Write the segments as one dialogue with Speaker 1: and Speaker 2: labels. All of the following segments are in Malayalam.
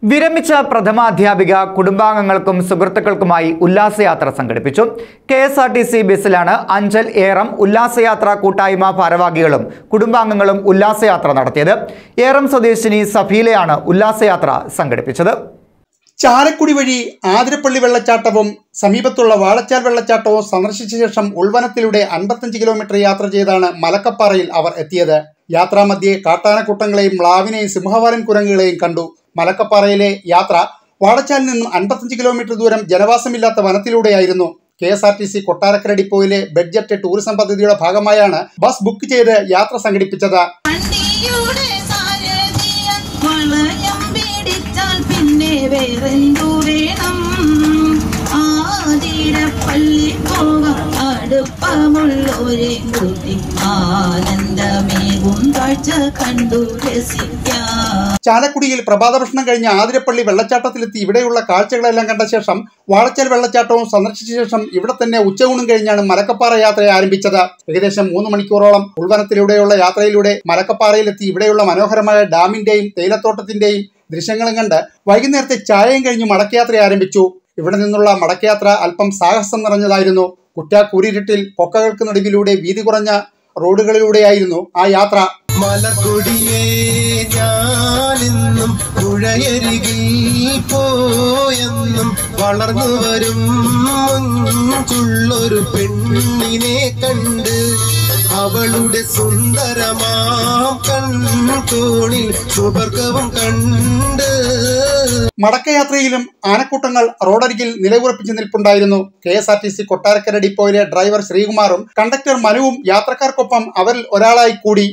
Speaker 1: വിരമിച്ച പ്രഥമാധ്യാപിക കുടുംബാംഗങ്ങൾക്കും സുഹൃത്തുക്കൾക്കുമായി ഉല്ലാസയാത്ര സംഘടിപ്പിച്ചു. KSRTC ബസ്സിലാണ് അഞ്ചൽ ഏറം ഉല്ലാസയാത്ര കൂട്ടായ്മ ഭാരവാഹികളും കുടുംബാംഗങ്ങളും ഉല്ലാസയാത്ര നടത്തിയത്. ഏറം സ്വദേശിനി സഫീലയാണ് ഉല്ലാസയാത്ര സംഘടിപ്പിച്ചത്.
Speaker 2: ചാലക്കുടി വഴി ആതിരപ്പള്ളി വെള്ളച്ചാട്ടവും സമീപത്തുള്ള വാഴച്ചാൽ വെള്ളച്ചാട്ടവും സന്ദർശിച്ച ശേഷം ഉൾവനത്തിലൂടെ 55 കിലോമീറ്റർ യാത്ര ചെയ്താണ് മലക്കപ്പാറയിൽ അവർ എത്തിയത്. യാത്രാമധ്യേ കാട്ടാനക്കൂട്ടങ്ങളെയും മ്ലാവിനെയും സിംഹവാലൻ കുരങ്ങുകളെയും കണ്ടു. മലക്കപ്പാറയിലെ യാത്ര വാഴച്ചാലിൽ നിന്നും 55 കിലോമീറ്റർ ദൂരം ജനവാസമില്ലാത്ത വനത്തിലൂടെയായിരുന്നു. KSRTC കൊട്ടാരക്കര ഡിപ്പോയിലെ ബഡ്ജറ്റ് ടൂറിസം പദ്ധതിയുടെ ഭാഗമായാണ് ബസ് ബുക്ക് ചെയ്ത് യാത്ര സംഘടിപ്പിച്ചത്. ചാലക്കുടിയിൽ പ്രഭാത ഭക്ഷണം കഴിഞ്ഞ് ആതിരപ്പള്ളി വെള്ളച്ചാട്ടത്തിലെത്തി ഇവിടെയുള്ള കാഴ്ചകളെല്ലാം കണ്ട ശേഷം വാഴച്ചാൽ വെള്ളച്ചാട്ടവും സന്ദർശിച്ച ശേഷം ഇവിടെ തന്നെ ഉച്ചയൂണും കഴിഞ്ഞാണ് മലക്കപ്പാറ യാത്ര ആരംഭിച്ചത്. ഏകദേശം 3 മണിക്കൂറോളം ഉൾവനത്തിലൂടെയുള്ള യാത്രയിലൂടെ മലക്കപ്പാറയിലെത്തി ഇവിടെയുള്ള മനോഹരമായ ഡാമിന്റെയും തേയിലത്തോട്ടത്തിന്റെയും ദൃശ്യങ്ങളും കണ്ട് വൈകുന്നേരത്തെ ചായയും കഴിഞ്ഞ് മടക്കയാത്ര ആരംഭിച്ചു. ഇവിടെ നിന്നുള്ള മടക്കയാത്ര അല്പം സാഹസം നിറഞ്ഞതായിരുന്നു. കുറ്റാക്കൂരിരുട്ടിൽ പൊക്കകൾക്ക് നടുവിലൂടെ വീതി കുറഞ്ഞ റോഡുകളിലൂടെയായിരുന്നു ആ യാത്ര.
Speaker 3: മലക്കൊടിയേ ഞാനെന്നും പുഴയരികിൽ പോയെന്നും വളർന്നു വരും മുഞ്ചുള്ളൊരു പെണ്ണിനെ കണ്ട് അവളുടെ സുന്ദരമാം കൺതോണിൽ സുവർഗവും കണ്ട്.
Speaker 2: മടക്കയാത്രയിലും ആനക്കൂട്ടങ്ങൾ റോഡരികിൽ നിലയുറപ്പിച്ച് നിൽപ്പുണ്ടായിരുന്നു. KSRTC കൊട്ടാരക്കര ഡിപ്പോയിലെ ഡ്രൈവർ ശ്രീകുമാറും കണ്ടക്ടർ മനുവും യാത്രക്കാർക്കൊപ്പം അവരിൽ ഒരാളായി കൂടി.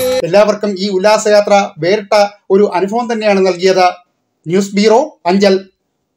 Speaker 2: എല്ലാവർക്കും ഈ ഉല്ലാസയാത്ര വേറിട്ട ഒരു അനുഭവം തന്നെയാണ് നൽകിയത്. News bureau, Anchal.